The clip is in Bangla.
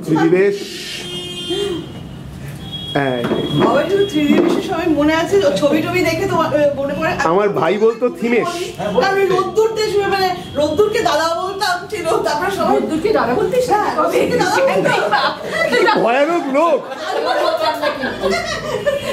ত্রিদিবেশ। আমার ভাই বলতো থিমেশ, রোদ্দুরকে দাদা বলতাম, তারপরে সবাই রোদ্দুরকে দাদা বলতিস, ভয়ানক লোক।